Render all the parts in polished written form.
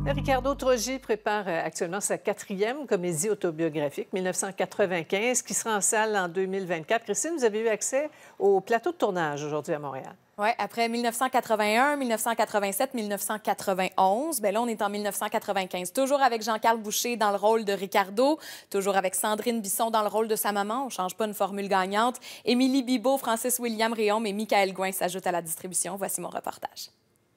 Ricardo Troggi prépare actuellement sa 4e comédie autobiographique, 1995, qui sera en salle en 2024. Christine, vous avez eu accès au plateau de tournage aujourd'hui à Montréal. Oui, après 1981, 1987, 1991, bien là, on est en 1995. Toujours avec Jean-Carl Boucher dans le rôle de Ricardo, toujours avec Sandrine Bisson dans le rôle de sa maman. On ne change pas une formule gagnante. Émilie Bibeau, Francis William Réaume et Michael Gouin s'ajoutent à la distribution. Voici mon reportage.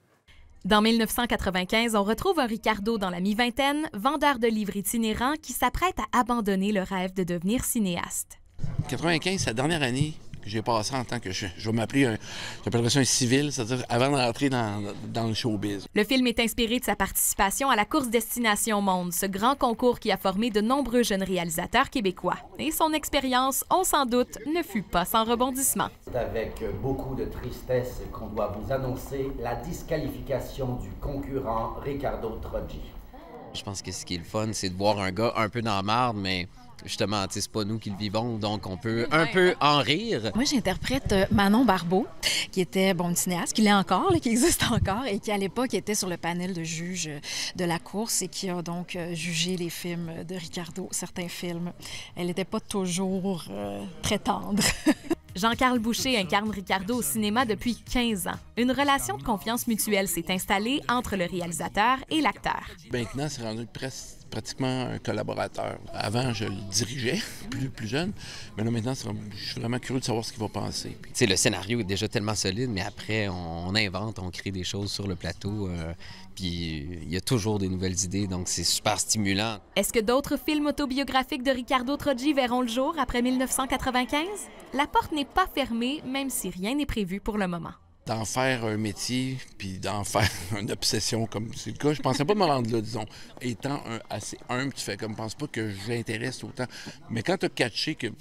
Dans 1995, on retrouve un Ricardo dans la mi-vingtaine, vendeur de livres itinérant qui s'apprête à abandonner le rêve de devenir cinéaste. 95, c'est la dernière année que j'ai passé en tant que je vais m'appeler j'appellerais ça un civil, c'est-à-dire avant d'entrer dans le showbiz. Le film est inspiré de sa participation à la course Destination Monde, ce grand concours qui a formé de nombreux jeunes réalisateurs québécois. Et son expérience, on s'en doute, ne fut pas sans rebondissement. C'est avec beaucoup de tristesse qu'on doit vous annoncer la disqualification du concurrent Ricardo Troggi. Je pense que ce qui est le fun, c'est de voir un gars un peu dans la marde, mais justement, c'est pas nous qui le vivons, donc on peut un peu en rire. Moi, j'interprète Manon Barbeau, qui était une cinéaste, qui l'est encore, qui existe encore, et qui, à l'époque, était sur le panel de juges de la course et qui a donc jugé les films de Ricardo, certains films. Elle n'était pas toujours très tendre. Jean-Carl Boucher incarne Ricardo au cinéma depuis 15 ans. Une relation de confiance mutuelle s'est installée entre le réalisateur et l'acteur. Maintenant, c'est rendu pratiquement un collaborateur. Avant, je le dirigeais, plus jeune, mais là, maintenant, je suis vraiment curieux de savoir ce qu'il va penser. Puis, le scénario est déjà tellement solide, mais après, on invente, on crée des choses sur le plateau, puis il y a toujours des nouvelles idées, donc c'est super stimulant. Est-ce que d'autres films autobiographiques de Ricardo Troggi verront le jour après 1995? La porte n'est pas fermée, même si rien n'est prévu pour le moment. D'en faire un métier, puis d'en faire une obsession, comme c'est le cas, je pensais pas me rendre là, disons. Étant assez humble, tu fais comme, pense pas que j'intéresse autant. Mais quand tu as catché que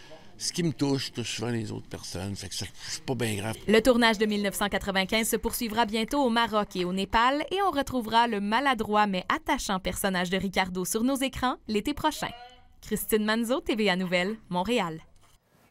ce qui me touche souvent les autres personnes, fait que c'est pas bien grave. Le tournage de 1995 se poursuivra bientôt au Maroc et au Népal, et on retrouvera le maladroit mais attachant personnage de Ricardo sur nos écrans l'été prochain. Christine Manzo, TVA Nouvelles, Montréal.